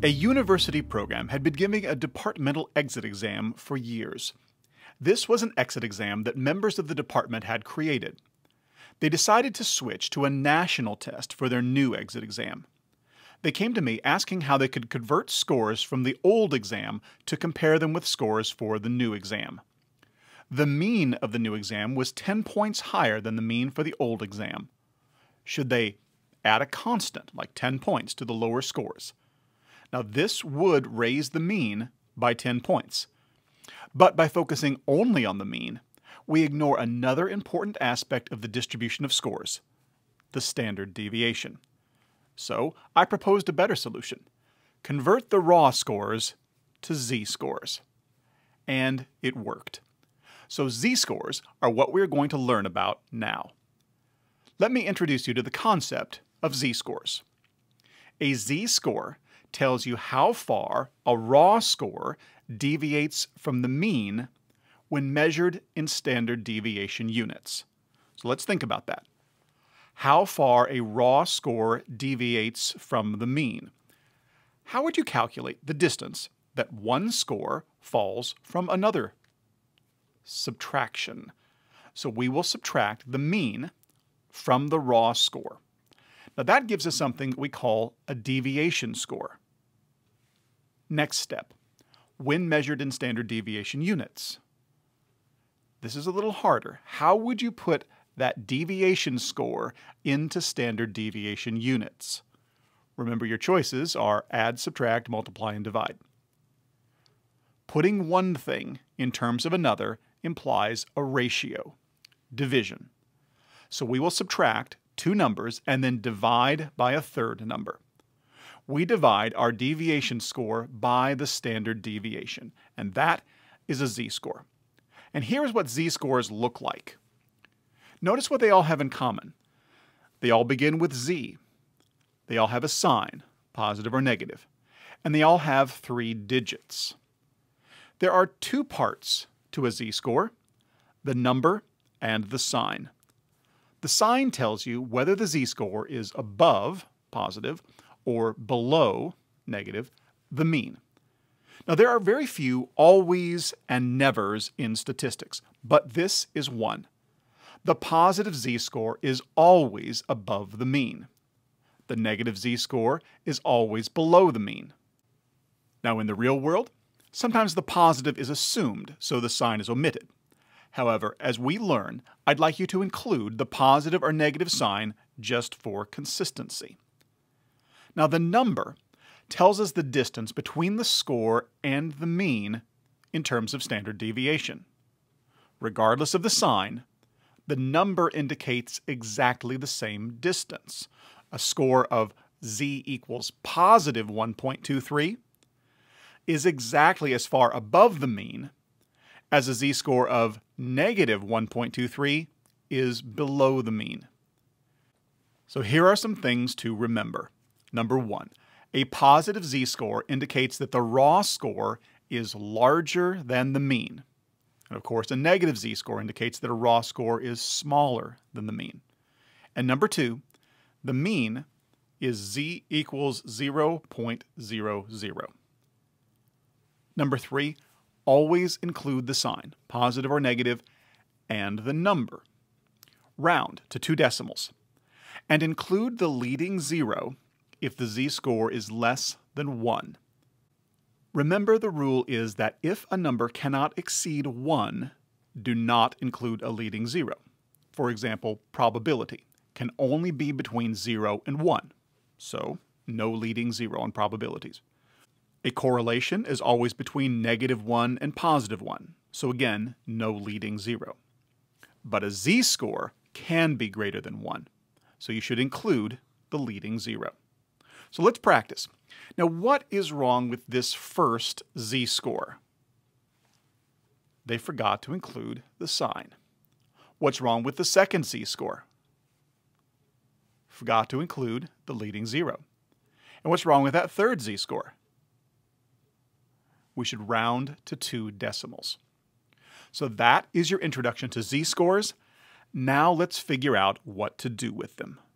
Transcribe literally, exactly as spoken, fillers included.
A university program had been giving a departmental exit exam for years. This was an exit exam that members of the department had created. They decided to switch to a national test for their new exit exam. They came to me asking how they could convert scores from the old exam to compare them with scores for the new exam. The mean of the new exam was ten points higher than the mean for the old exam. Should they add a constant, like ten points, to the lower scores? Now, this would raise the mean by ten points. But by focusing only on the mean, we ignore another important aspect of the distribution of scores, the standard deviation. So, I proposed a better solution. Convert the raw scores to z-scores. And it worked. So z-scores are what we're going to learn about now. Let me introduce you to the concept of z-scores. A z-score tells you how far a raw score deviates from the mean when measured in standard deviation units. So let's think about that. How far a raw score deviates from the mean. How would you calculate the distance that one score falls from another? Subtraction. So we will subtract the mean from the raw score. Now that gives us something we call a deviation score. Next step, when measured in standard deviation units. This is a little harder. How would you put that deviation score into standard deviation units? Remember, your choices are add, subtract, multiply, and divide. Putting one thing in terms of another implies a ratio, division. So we will subtract two numbers and then divide by a third number. We divide our deviation score by the standard deviation, and that is a z-score. And here's what z-scores look like. Notice what they all have in common. They all begin with z. They all have a sign, positive or negative, and they all have three digits. There are two parts to a z-score, the number and the sign. The sign tells you whether the z-score is above, positive, or below, negative, the mean. Now there are very few always and nevers in statistics, but this is one. The positive z-score is always above the mean. The negative z-score is always below the mean. Now in the real world, sometimes the positive is assumed, so the sign is omitted. However, as we learn, I'd like you to include the positive or negative sign just for consistency. Now the number tells us the distance between the score and the mean in terms of standard deviation. Regardless of the sign, the number indicates exactly the same distance. A score of z equals positive one point two three is exactly as far above the mean as a z-score of negative one point two three is below the mean. So here are some things to remember. Number one, a positive z-score indicates that the raw score is larger than the mean. And of course, a negative z-score indicates that a raw score is smaller than the mean. And number two, the mean is z equals zero point zero zero. Number three, always include the sign, positive or negative, and the number. Round to two decimals. And include the leading zero if the z-score is less than one. Remember, the rule is that if a number cannot exceed one, do not include a leading zero. For example, probability can only be between zero and one, so no leading zero on probabilities. A correlation is always between negative one and positive one, so again, no leading zero. But a z-score can be greater than one, so you should include the leading zero. So let's practice. Now, what is wrong with this first z-score? They forgot to include the sign. What's wrong with the second z-score? Forgot to include the leading zero. And what's wrong with that third z-score? We should round to two decimals. So that is your introduction to z-scores. Now let's figure out what to do with them.